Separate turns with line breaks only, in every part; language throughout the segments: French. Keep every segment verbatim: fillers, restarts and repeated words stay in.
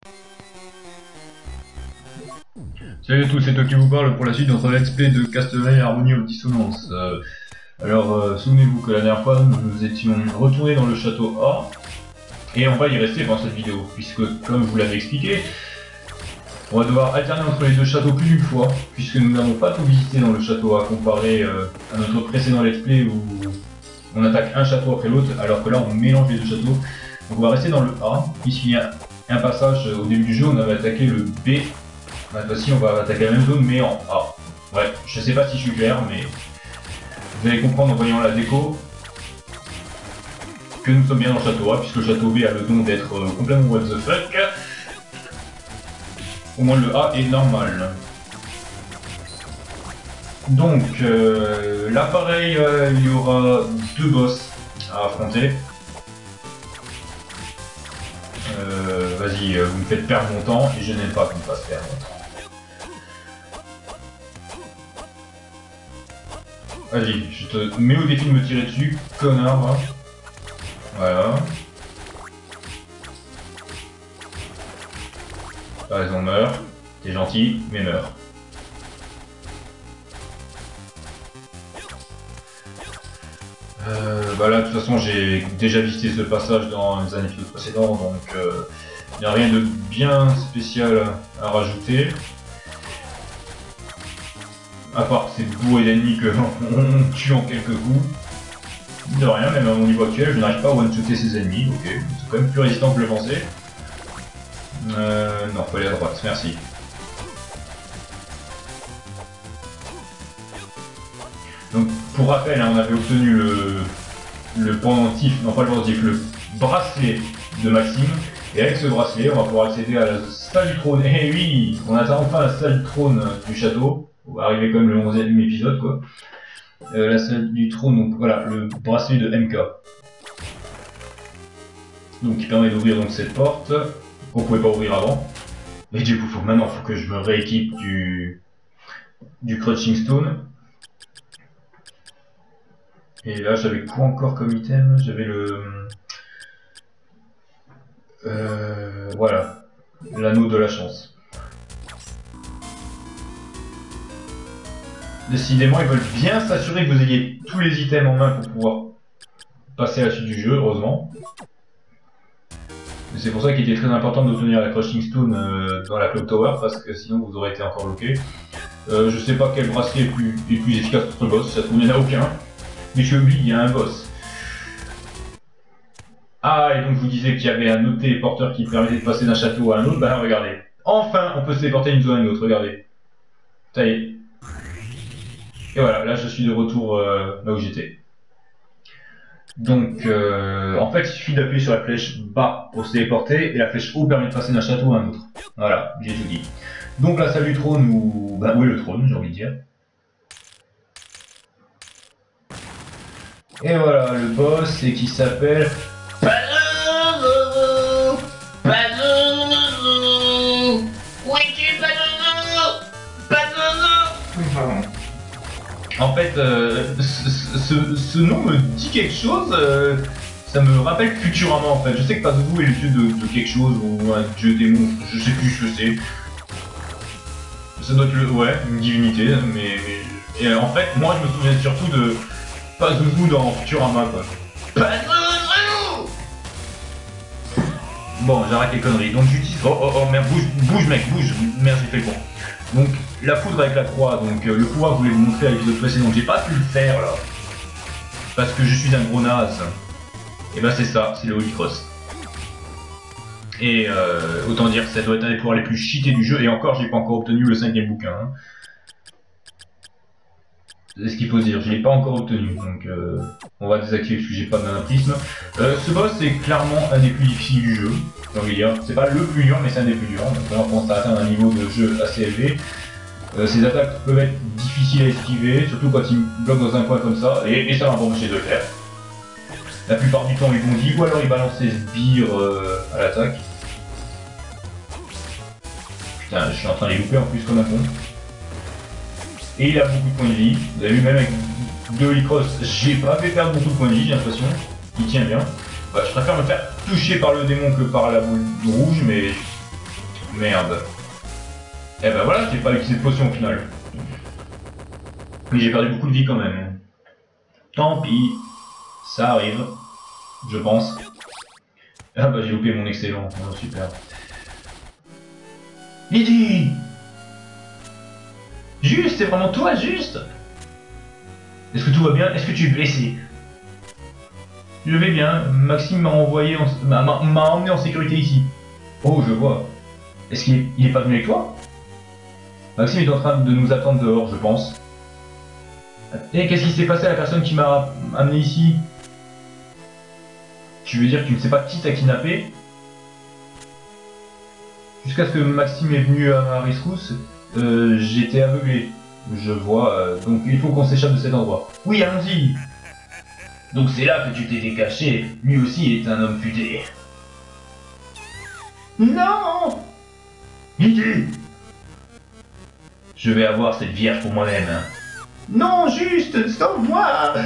Salut à tous, c'est toi qui vous parle pour la suite de notre let's play de Castlevania Harmony of Dissonance. Euh, alors, euh, souvenez-vous que la dernière fois, nous étions retournés dans le château A, et on va y rester pendant cette vidéo, puisque, comme je vous l'avais expliqué, on va devoir alterner entre les deux châteaux plus d'une fois, puisque nous n'avons pas tout visité dans le château A, comparé euh, à notre précédent let's play où on attaque un château après l'autre, alors que là on mélange les deux châteaux. Donc on va rester dans le A, puisqu'il y a un passage au début du jeu, on avait attaqué le B. Cette fois-ci, on va attaquer la même zone, mais en A. Ouais, je sais pas si je suis clair, mais vous allez comprendre en voyant la déco que nous sommes bien dans le château A, puisque le château B a le don d'être euh, complètement what the fuck. Au moins le A est normal. Donc, euh, là pareil, euh, il y aura deux boss à affronter. Euh, Vas-y, euh, vous me faites perdre mon temps, et je n'aime pas qu'on me fasse perdre mon temps. Vas-y, je te mets au défi de me tirer dessus, connard. Hein. Voilà. T'as raison, meurs. T'es gentil, mais meurs. Euh, bah là, de toute façon, j'ai déjà visité ce passage dans les années précédentes, donc il euh, n'y a rien de bien spécial à rajouter. À part ces bourrées d'ennemis que on tue en quelques coups. De rien, même à mon niveau actuel, je n'arrive pas à one-shooter ces ennemis, ok. C'est quand même plus résistant que je le pensais. Euh, non, faut aller à droite, merci. Donc, pour rappel, hein, on avait obtenu le, le pendentif, non pas le pendentif, le bracelet de Maxime. Et avec ce bracelet, on va pouvoir accéder à la salle du trône. Eh oui, on atteint enfin la salle du trône du château. On va arriver comme le onzième épisode, quoi. Euh, la salle du trône, donc voilà, le bracelet de M K. Donc qui permet d'ouvrir donc cette porte, qu'on pouvait pas ouvrir avant. Et du coup, faut, maintenant, il faut que je me rééquipe du, du Crushing Stone. Et là, j'avais quoi encore comme item? J'avais le... Euh, voilà, l'anneau de la chance. Décidément, ils veulent bien s'assurer que vous ayez tous les items en main pour pouvoir passer à la suite du jeu, heureusement. C'est pour ça qu'il était très important d'obtenir la Crushing Stone euh, dans la Clock Tower, parce que sinon vous aurez été encore bloqué. Euh, je sais pas quel bracelet est plus, est plus efficace contre le boss, ça se trouve il n'y en a aucun. Mais je oublie, il y a un boss. Ah, et donc je vous disais qu'il y avait un autre téléporteur qui permettait de passer d'un château à un autre, bah regardez. Enfin, on peut se téléporter d'une zone à une autre, regardez. Ça y est. Et voilà, là je suis de retour euh, là où j'étais. Donc, euh, en fait, il suffit d'appuyer sur la flèche bas pour se téléporter, et la flèche haut permet de passer d'un château à un autre. Voilà, j'ai tout dit. Donc la salle du trône, ou... Bah, où est le trône, j'ai envie de dire. Et voilà, le boss, et qui s'appelle... En fait, euh, ce, ce, ce nom me dit quelque chose, euh, ça me rappelle Futurama en fait. Je sais que Pazuzu est le dieu de, de quelque chose, ou un dieu des monstres, je sais plus ce que c'est. Ça doit être le, ouais, une divinité, mais... Et en fait, moi je me souviens surtout de Pazuzu dans Futurama quoi. Pazuzu! Bon, j'arrête les conneries, donc j'utilise... Oh oh oh, merde, bouge, bouge mec, bouge, merde j'ai fait le con. Donc la poudre avec la croix, donc euh, le pouvoir je voulais vous montrer à l'épisode précédent, j'ai pas pu le faire là. Parce que je suis un gros naze. Et bah c'est ça, c'est le Holy Cross. Et euh, autant dire que ça doit être un des pouvoirs les plus cheatés du jeu, et encore j'ai pas encore obtenu le cinquième bouquin. Hein. C'est ce qu'il faut dire, je l'ai pas encore obtenu, donc euh, on va désactiver parce que j'ai pas de prisme. Euh, ce boss c'est clairement un des plus difficiles du jeu, j'ai envie de dire. C'est pas le plus dur, mais c'est un des plus durs, donc là on pense à atteindre un niveau de jeu assez élevé. Euh, ces attaques peuvent être difficiles à esquiver, surtout quand ils me bloquent dans un coin comme ça, et, et ça va m'empêcher de le faire. La plupart du temps ils bondissent, ou alors ils balancent des sbires euh, à l'attaque. Putain, je suis en train de les louper en plus comme un con. Et il a beaucoup de points de vie. Vous avez vu, même avec deux Holy-Cross, j'ai pas fait perdre beaucoup de points de vie, j'ai l'impression. Il tient bien. Bah, je préfère me faire toucher par le démon que par la boule rouge, mais Merde. Et ben voilà, j'ai pas utilisé de potion au final. Mais j'ai perdu beaucoup de vie quand même. Tant pis. Ça arrive. Je pense. Ah bah j'ai loupé mon excellent. Oh, super. Lydie! Juste, c'est vraiment toi, juste? Est-ce que tout va bien? Est-ce que tu es blessé? Je vais bien. Maxime m'a envoyé, m'a emmené en sécurité ici. Oh, je vois. Est-ce qu'il est... Il est pas venu avec toi? Maxime est en train de nous attendre dehors, je pense. Et qu'est-ce qui s'est passé à la personne qui m'a amené ici? Tu veux dire que tu ne sais pas qui t'a kidnappé? Jusqu'à ce que Maxime est venu à ma rescousse, euh, j'étais aveuglé. Je vois, euh, donc il faut qu'on s'échappe de cet endroit. Oui, allons-y! Donc c'est là que tu t'étais caché. Lui aussi est un homme futé. Non! Lydie! Je vais avoir cette vierge pour moi-même. Non, juste, sauve-moi!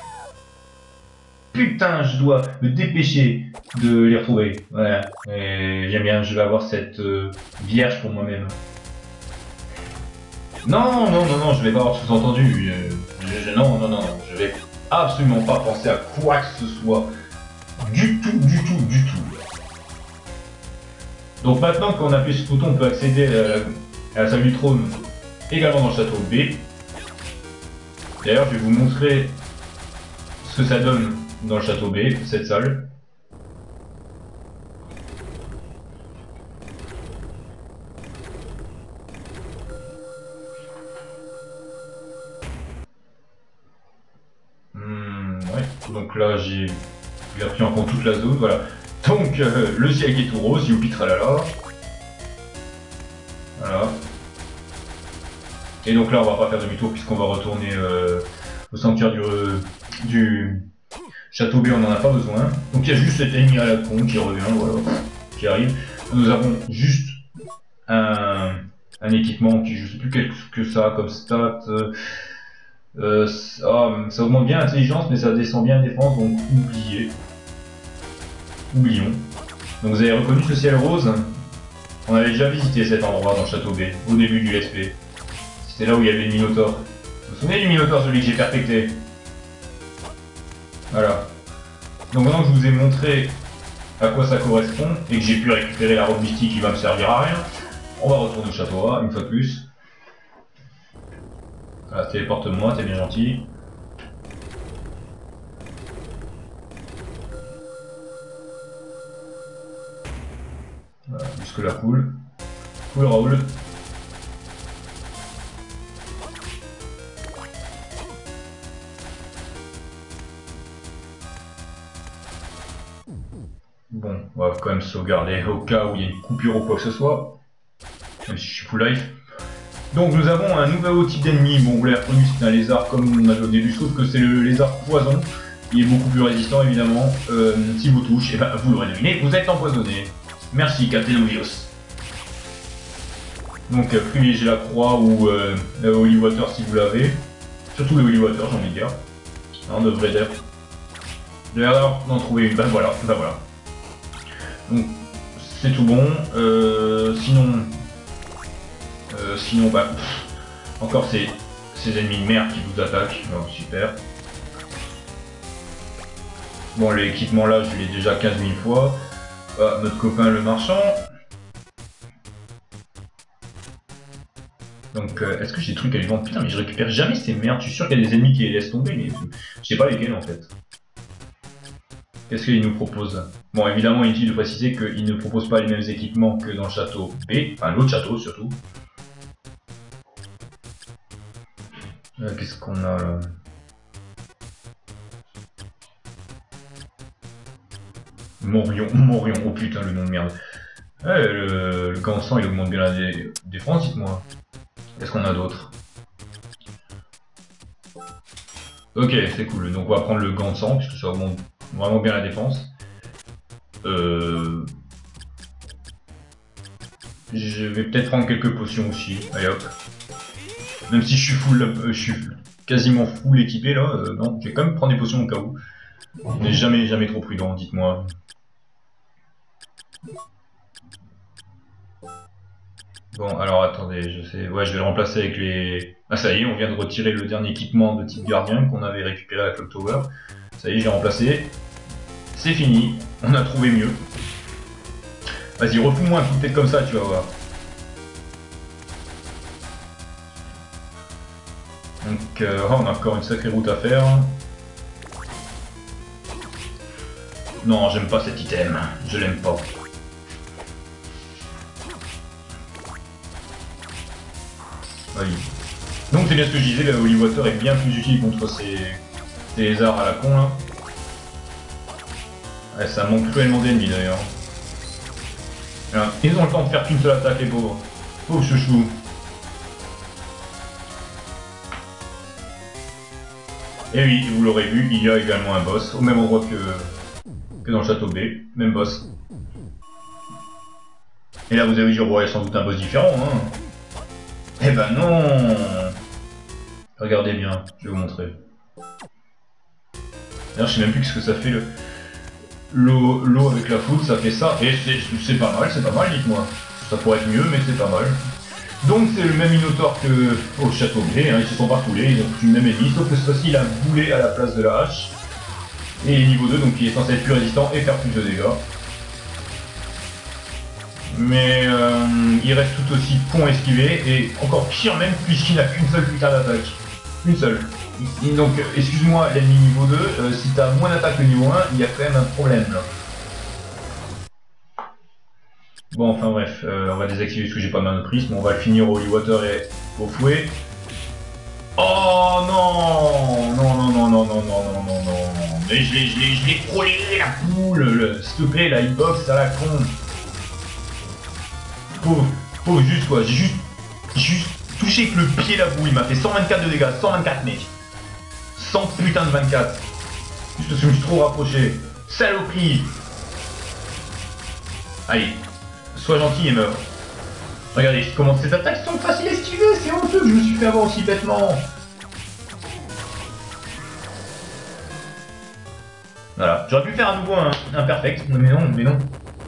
Putain, je dois me dépêcher de les retrouver. Voilà. Et j'aime bien, je vais avoir cette euh, vierge pour moi-même. Non, non, non, non, je vais pas avoir sous-entendu. Euh, je, je, non, non, non, je vais absolument pas penser à quoi que ce soit. Du tout, du tout, du tout. Donc maintenant qu'on appuie sur ce bouton, on peut accéder à la, à la salle du trône également dans le château B. D'ailleurs, je vais vous montrer ce que ça donne dans le château B, cette salle. Hmm, ouais, donc là j'ai pris en compte toute la zone, voilà. Donc euh, le ciel qui est tout rose, youpi tralala. Voilà. Et donc là on va pas faire demi-tour puisqu'on va retourner euh, au sanctuaire du, euh, du château B, on n'en a pas besoin. Donc il y a juste cet ennemi à la con qui revient, voilà, qui arrive. Nous avons juste un, un équipement qui, je sais plus quel que ça comme stat. Euh, euh, ça, ça augmente bien l'intelligence mais ça descend bien la défense, donc oubliez. Oublions. Donc vous avez reconnu ce ciel rose? On avait déjà visité cet endroit dans le château B, au début du let's play. C'était là où il y avait le Minotaure. Vous vous souvenez du Minotaure, celui que j'ai perfecté? Voilà. Donc maintenant que je vous ai montré à quoi ça correspond, et que j'ai pu récupérer la robe mystique qui va me servir à rien, on va retourner au château A, une fois de plus. Voilà, téléporte-moi, t'es bien gentil. Voilà, jusque là, cool. Cool, Raoul. Bon, on va quand même sauvegarder au cas où il y a une coupure ou quoi que ce soit. Même si je suis full life. Donc nous avons un nouveau type d'ennemi. Bon, vous l'avez reconnu, c'est un lézard comme on a au début, sauf que c'est le lézard poison. Il est beaucoup plus résistant évidemment. Euh, si vous touche, et ben vous l'aurez deviné, vous êtes empoisonné. Merci Captain-Obvious. Donc euh, privilégiez la croix ou euh, le Holy Water si vous l'avez. Surtout le Holy Water, j'ai envie de dire. Non, de vrai d'air. De l'air d'en trouver une, ben voilà, ben voilà. Donc c'est tout bon. Euh, sinon, euh, sinon bah pff, encore ces, ces ennemis de merde qui vous attaquent. Oh, super. Bon, l'équipement là, je l'ai déjà quinze mille fois. Ah, notre copain le marchand. Donc euh, est-ce que j'ai des trucs à lui vendre? Putain mais je récupère jamais ces merdes. Je suis sûr qu'il y a des ennemis qui les laissent tomber, mais je sais pas lesquels en fait. Qu'est-ce qu'il nous propose? Bon, évidemment, inutile de préciser qu'il ne propose pas les mêmes équipements que dans le château B, enfin l'autre château surtout. Euh, Qu'est-ce qu'on a là? Morion, Morion, oh putain le nom de merde. Ouais, le, le gant sang il augmente bien la dé défense, dites-moi. Qu'est-ce qu'on a d'autre? Ok, c'est cool, donc on va prendre le gant de sang, puisque ça augmente vraiment bien la défense. Euh... Je vais peut-être prendre quelques potions aussi, allez hop. Même si je suis full, euh, je suis quasiment full équipé là, euh, non, je vais quand même prendre des potions au cas où. Mais jamais, jamais trop prudent, dites-moi. Bon, alors attendez, je sais... Ouais, je vais le remplacer avec les... Ah ça y est, on vient de retirer le dernier équipement de type gardien qu'on avait récupéré à la Clock Tower. Ça y est, j'ai remplacé. C'est fini, on a trouvé mieux. Vas-y, refous-moi un coup de tête comme ça, tu vas voir. Donc, euh, oh, on a encore une sacrée route à faire. Non, j'aime pas cet item, je l'aime pas. Oui. Donc c'est bien ce que je disais, le Holy Water est bien plus utile contre ces, ces lézards à la con là. Ouais, ça manque cruellement d'ennemis d'ailleurs. Ils ont le temps de faire qu'une seule attaque les pauvres. Pauvres chouchou. Et oui, vous l'aurez vu, il y a également un boss, au même endroit que, que dans le château B, même boss. Et là vous avez dit, oh, il y a sans doute un boss différent, hein. Eh ben non. Regardez bien, je vais vous montrer. D'ailleurs, je sais même plus ce que ça fait le l'eau l'eau avec la foudre, ça fait ça. Et c'est pas mal, c'est pas mal, dites-moi. Ça pourrait être mieux, mais c'est pas mal. Donc c'est le même Minotaur que au château B, hein, ils se sont pas coulés, ils ont foutu le même ennemi, sauf que cette fois-ci il a un boulet à la place de la hache. Et il est niveau deux, donc il est censé être plus résistant et faire plus de dégâts. Mais euh, il reste tout aussi con esquivé, et encore pire même puisqu'il n'a qu'une seule putain d'attaque. Une seule. Et donc, excuse-moi l'ennemi niveau deux, euh, si t'as moins d'attaque que niveau un, il y a quand même un problème là. Bon, enfin bref, euh, on va désactiver parce que j'ai pas mal de prisme, on va le finir au Holy Water et au fouet. Oh non. Non, non, non, non, non, non, non, non, non. Mais je l'ai, je l'ai, je l'ai frôlé la poule, s'il te plaît, la hitbox à la con. Pauvre, pauvre juste quoi, j'ai juste, juste touché avec le pied la boue, il m'a fait cent vingt-quatre de dégâts, cent vingt-quatre mec. cent putain de vingt-quatre. Juste parce que je me suis trop rapproché. Saloperie. Allez, sois gentil et meurs. Regardez comment ces attaques sont faciles à esquiver, c'est honteux que je me suis fait avoir aussi bêtement. Voilà, j'aurais pu faire à nouveau un, un perfect, mais non, mais non.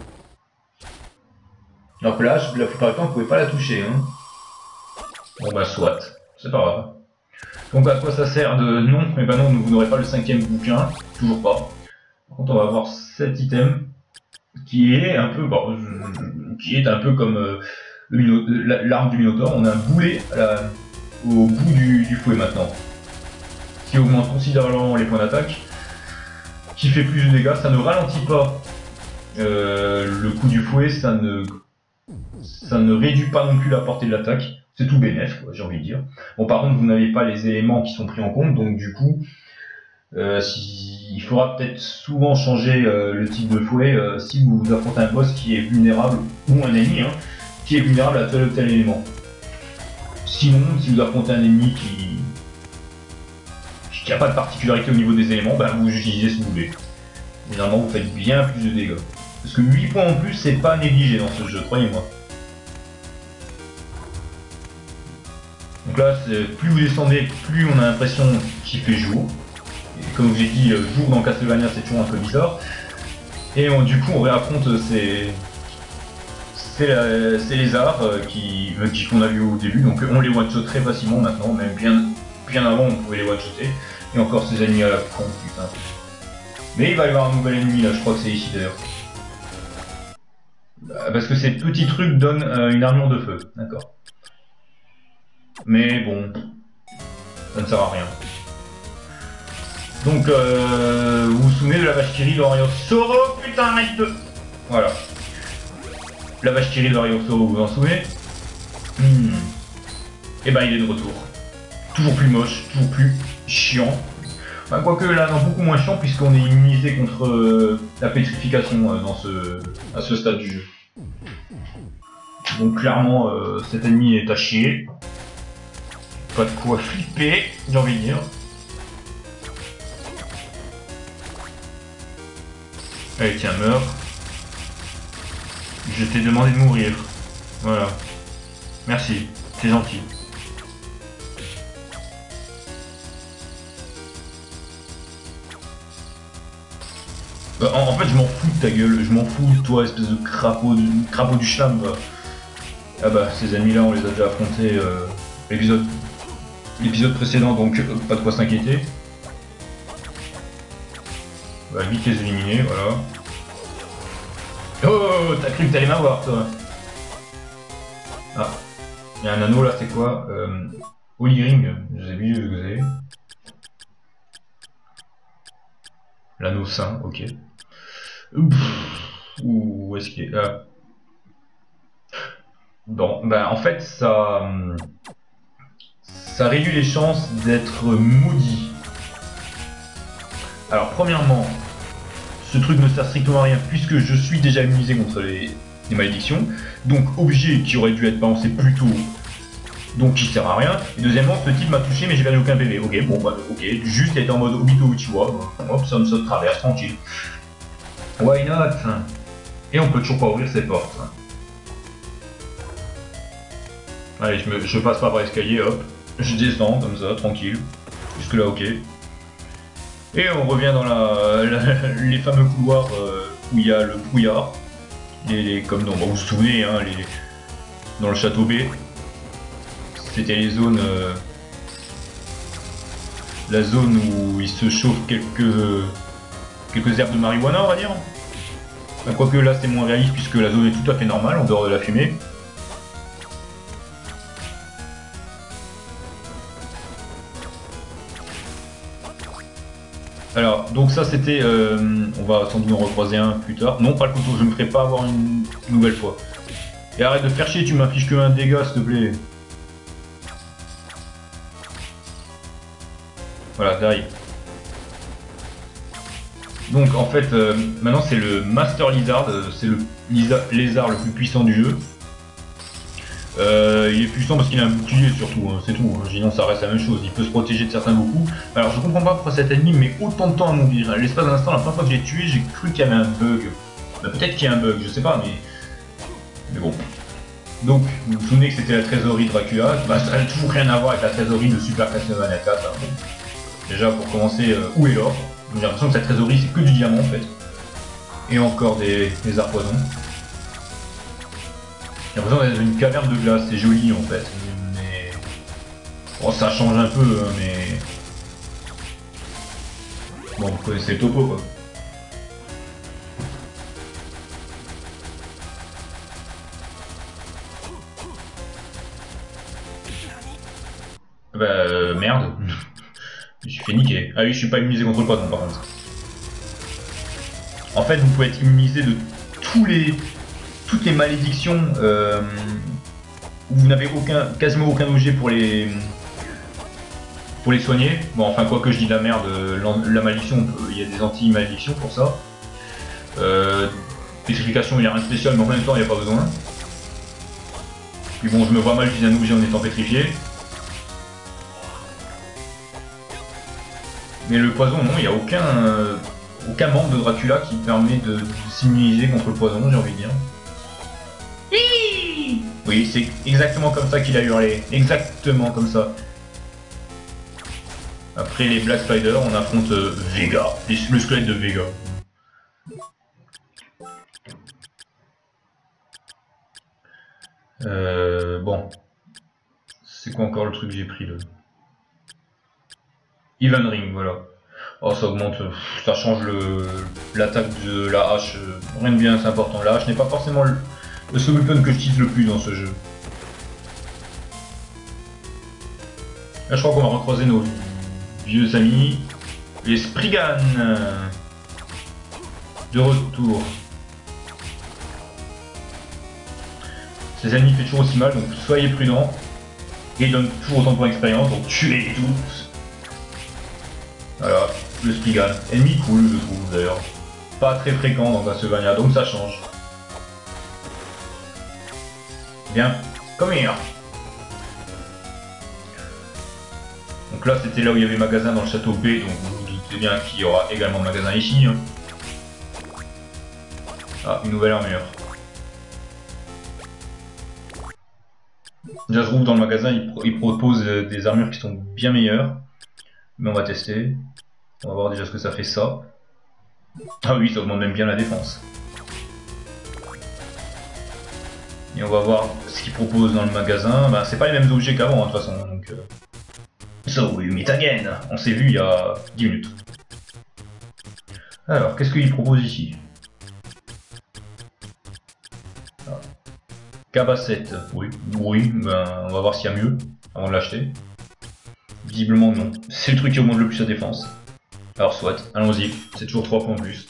Alors que là, la plupart du temps, vous pouvez pas la toucher. Hein. Bon bah soit, c'est pas grave. Donc à quoi ça sert de... Non, mais bah non, vous n'aurez pas le cinquième bouquin, toujours pas. Par contre, on va avoir cet item qui est un peu, bon, qui est un peu comme euh, l'arme du Minotaur. On a un boulet à la, au bout du, du fouet maintenant, qui augmente considérablement les points d'attaque, qui fait plus de dégâts. Ça ne ralentit pas euh, le coup du fouet, ça ne ça ne réduit pas non plus la portée de l'attaque. C'est tout bénef, j'ai envie de dire. Bon, par contre, vous n'avez pas les éléments qui sont pris en compte, donc du coup, euh, si, il faudra peut-être souvent changer euh, le type de fouet euh, si vous affrontez un boss qui est vulnérable, ou un ennemi, hein, qui est vulnérable à tel ou tel élément. Sinon, si vous affrontez un ennemi qui qui n'a pas de particularité au niveau des éléments, ben vous utilisez ce boulet. Généralement, vous faites bien plus de dégâts. Parce que huit points en plus, c'est pas négligé dans ce jeu, croyez-moi. Donc là, plus vous descendez, plus on a l'impression qu'il fait jour. Et comme je vous ai dit, jour dans Castlevania, c'est toujours un peu bizarre. Et on, du coup, on réaffronte ces, ces, ces lézards euh, qui, euh, qu'on a vu au début. Donc on les one-shot très facilement maintenant, même bien, bien avant on pouvait les one-shotter. Et encore ces ennemis à la con, putain. Mais il va y avoir un nouvel ennemi là, je crois que c'est ici d'ailleurs. Parce que ces petits trucs donnent euh, une armure de feu, d'accord. Mais bon, ça ne sert à rien. Donc, euh, vous vous souvenez de la vache Kiri de Ryosoro, putain, mec de... Voilà. La vache Kiri de Ryosoro, vous vous en souvenez? hmm. Et ben, il est de retour. Toujours plus moche, toujours plus chiant. Enfin, quoique là, non, beaucoup moins chiant, puisqu'on est immunisé contre euh, la pétrification euh, dans ce, à ce stade du jeu. Donc, clairement, euh, cet ennemi est à chier. Pas de quoi flipper, j'ai envie de dire. Allez, tiens, meurs. Je t'ai demandé de mourir. Voilà. Merci, c'est gentil. Bah, en, en fait, je m'en fous de ta gueule, je m'en fous de toi, espèce de crapaud du, crapaud du chlam. Ah bah ces ennemis là on les a déjà affrontés euh, l'épisode l'épisode précédent, donc euh, pas de quoi s'inquiéter. On va vite les éliminer, voilà. Oh, t'as cru que t'allais m'avoir toi. Ah, il y a un anneau là, c'est quoi euh, Holy Ring, je sais plus ce que c'est. L'anneau saint, ok. Ouh, où est-ce qu'il est, ah. Bon, bah en fait ça... Ça réduit les chances d'être maudit. Alors premièrement, ce truc ne sert strictement à rien puisque je suis déjà immunisé contre les, les malédictions. Donc objet qui aurait dû être balancé plus tôt, donc qui sert à rien. Et deuxièmement, ce type m'a touché mais j'ai perdu aucun P V. Ok, bon bah ok, juste être en mode Obito Uchiwa, hop, ça me saute traverse, tranquille. Why not? Et on peut toujours pas ouvrir ces portes. Allez, je, me, je passe pas par l'escalier, hop. Je descends comme ça, tranquille. Jusque là, ok. Et on revient dans la, la, les fameux couloirs euh, où il y a le brouillard. Les, les, comme dans, bon, vous vous souvenez, hein, les, dans le château B, c'était les zones... Euh, la zone où il se chauffe quelques, quelques herbes de marijuana, on va dire. Enfin, quoique là, c'est moins réaliste puisque la zone est tout à fait normale, en dehors de la fumée. Alors, donc ça c'était, euh, on va sans doute en recroiser un plus tard. Non, pas le couteau, je me ferai pas avoir une, une nouvelle fois. Et arrête de faire chier, tu m'affiches que un dégât s'il te plaît. Voilà, t'arrives. Donc en fait, euh, maintenant c'est le Master Lizard, euh, c'est le lézard le plus puissant du jeu. Euh, il est puissant parce qu'il a un bouclier surtout, hein, c'est tout, hein. Sinon ça reste la même chose, il peut se protéger de certains coups. Alors je comprends pas pourquoi cet ennemi met autant de temps à mourir. L'espace d'un instant, la première fois que j'ai tué, j'ai cru qu'il y avait un bug. Bah, peut-être qu'il y a un bug, je sais pas, mais... Mais bon. Donc, vous vous souvenez que c'était la trésorerie Dracula, bah ça n'a toujours rien à voir avec la trésorerie de Super Castlevania quatre. Hein. Déjà pour commencer, euh, où est l'or? J'ai l'impression que cette trésorerie c'est que du diamant en fait. Et encore des, des arpoisons. J'ai l'impression d'être dans une caverne de glace, c'est joli en fait, mais... Bon, ça change un peu, hein, mais... Bon, vous connaissez le topo quoi. Bah euh, merde. Je me suis fait niquer. Ah oui, je suis pas immunisé contre le poison par contre. En fait, vous pouvez être immunisé de tous les... toutes les malédictions euh, où vous n'avez aucun, quasiment aucun objet pour les pour les soigner. Bon, enfin, quoi que je dis de la merde, la malédiction, il y a des anti-malédictions pour ça. Euh, pétrification, il n'y a rien de spécial, mais en même temps, il n'y a pas besoin. Puis bon, je me vois mal utiliser un objet en étant pétrifié. Mais le poison, non, il n'y a aucun, euh, aucun membre de Dracula qui permet de, de s'immuniser contre le poison, j'ai envie de dire. Oui, c'est exactement comme ça qu'il a hurlé. Exactement comme ça. Après les Black Spider, on affronte euh, Vega, le squelette de Vega. Euh, bon. C'est quoi encore le truc que j'ai pris là? Even Ring, voilà. Oh, ça augmente, ça change l'attaque de la hache. Rien de bien, c'est important. La hache n'est pas forcément le, le seul weapon que j'utilise le plus dans ce jeu. Là, je crois qu'on va recroiser nos vieux amis, les Spriggan. De retour. Ces ennemis fait toujours aussi mal, donc soyez prudents. Et ils donnent toujours autant de points d'expérience, donc tuez-les tous. Voilà, le Spriggan. Ennemi cool, je trouve d'ailleurs. Pas très fréquent dans Castlevania, donc ça change. Bien, comme hier. Donc là, c'était là où il y avait magasin dans le château B, donc vous vous doutez bien qu'il y aura également magasin ici. Hein. Ah, une nouvelle armure. Déjà, je trouve dans le magasin, il, pro il propose des armures qui sont bien meilleures. Mais on va tester. On va voir déjà ce que ça fait ça. Ah oui, ça augmente même bien la défense. Et on va voir ce qu'ils proposent dans le magasin. Bah, c'est pas les mêmes objets qu'avant, hein, de toute façon. Donc, euh... So we meet again. On s'est vu il y a dix minutes. Alors, qu'est-ce qu'ils proposent ici? ah. Cabassette. Oui, oui, ben, on va voir s'il y a mieux avant de l'acheter. Visiblement non. C'est le truc qui augmente le plus sa défense. Alors soit, allons-y. C'est toujours trois points en plus.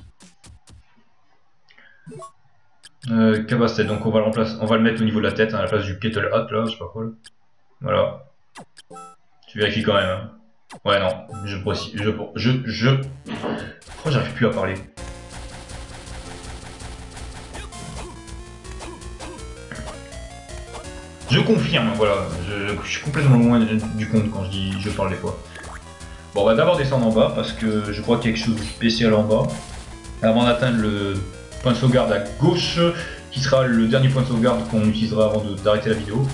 Euh, Cabassette, donc on va le remplacer, on va le mettre au niveau de la tête, hein, à la place du Kettle Hat là, je sais pas quoi. Là. Voilà. Tu vérifies quand même. Hein. Ouais non, je précise, je, je, je. Pourquoi j'arrive plus à parler? Je confirme, voilà, je, je suis complètement loin du compte quand je dis je parle des fois. Bon, on va d'abord descendre en bas parce que je crois qu'il y a quelque chose de spécial en bas. Avant d'atteindre le point de sauvegarde à gauche, qui sera le dernier point de sauvegarde qu'on utilisera avant d'arrêter la vidéo.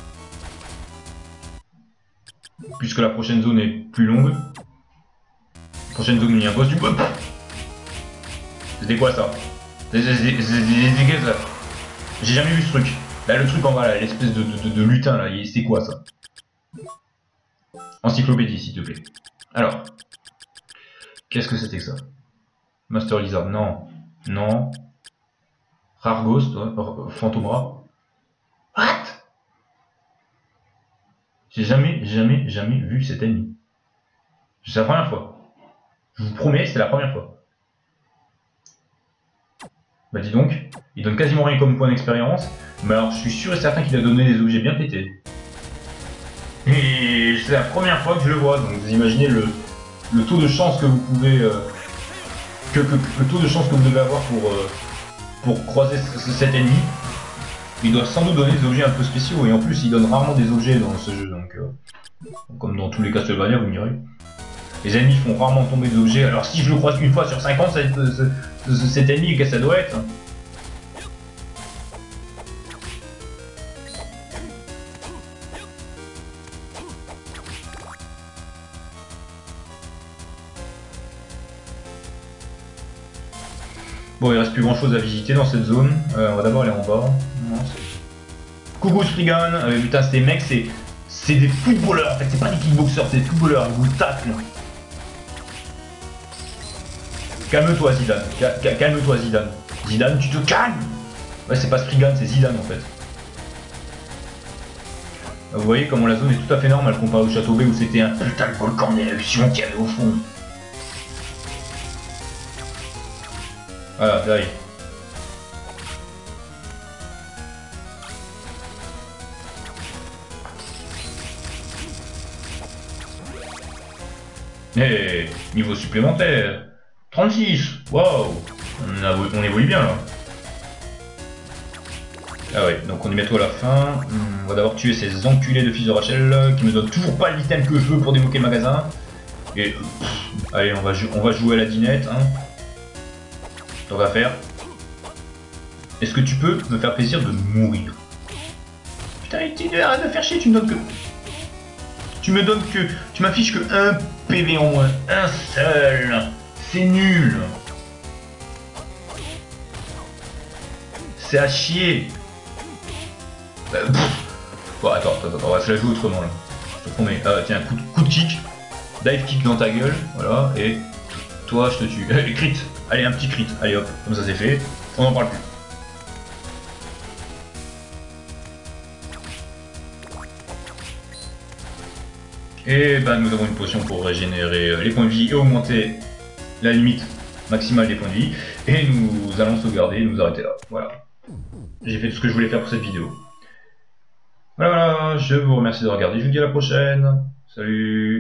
Puisque la prochaine zone est plus longue. La prochaine zone, il y a un boss du boss. C'était quoi ça? C'était ça? J'ai jamais vu ce truc. Là, le truc en bas, l'espèce de, de, de lutin, là, c'est quoi ça? Encyclopédie, s'il te plaît. Alors, qu'est-ce que c'était que ça? Master Lizard, non. Non. Rare Ghost, ouais. Fantomra. What? J'ai jamais, jamais, jamais vu cet ennemi. C'est la première fois. Je vous promets, c'est la première fois. Bah dis donc, il donne quasiment rien comme point d'expérience, mais alors je suis sûr et certain qu'il a donné des objets bien pétés. Et c'est la première fois que je le vois, donc vous imaginez le, le taux de chance que vous pouvez... Euh, que, que, le taux de chance que vous devez avoir pour, euh, pour croiser cet ennemi. Il doit sans doute donner des objets un peu spéciaux, et en plus il donne rarement des objets dans ce jeu, donc... Euh, comme dans tous les Castlevania, vous me direz. Les ennemis font rarement tomber des objets, alors si je le croise une fois sur cinquante, ça, ça, ça, cet ennemi, qu'est-ce que ça doit être? Bon, il reste plus grand chose à visiter dans cette zone. Euh, on va d'abord aller en bas. Coucou Spriggan. Euh, putain, ces mecs, c'est c'est des footballeurs. En fait, c'est pas des kickboxers, c'est des footballeurs. Ils vous taclent. Calme-toi, Zidane. Calme-toi, Zidane. Zidane, tu te calmes. Ouais, c'est pas Spriggan, c'est Zidane en fait. Vous voyez comment la zone est tout à fait normale comparée au château B où c'était un putain de volcan d'éruption qu'il y avait au fond. Voilà, derrière. Eh, niveau supplémentaire. trente-six. Waouh. On, on évolue bien là. Ah ouais, donc on y met tout à la fin. On va d'abord tuer ces enculés de fils de Rachel qui me donnent toujours pas l'item que je veux pour débloquer le magasin. Et pff, allez, on va, on va jouer à la dinette. Hein. On va faire. Est-ce que tu peux me faire plaisir de mourir? Putain, arrête de faire chier, tu me donnes que... Tu me donnes que... Tu m'affiches que un P V en moins. Un seul. C'est nul. C'est à chier. Bah, bon, attends, attends, attends, on va se la jouer autrement là. Je te promets. Ah, tiens, coup de, coup de kick. Dive kick dans ta gueule. Voilà, et... Toi, je te tue. Et crit. Allez, un petit crit. Allez hop, comme ça c'est fait. On n'en parle plus. Et ben nous avons une potion pour régénérer les points de vie et augmenter la limite maximale des points de vie. Et nous allons sauvegarder et nous arrêter là. Voilà. J'ai fait tout ce que je voulais faire pour cette vidéo. Voilà, voilà, je vous remercie de regarder. Je vous dis à la prochaine. Salut.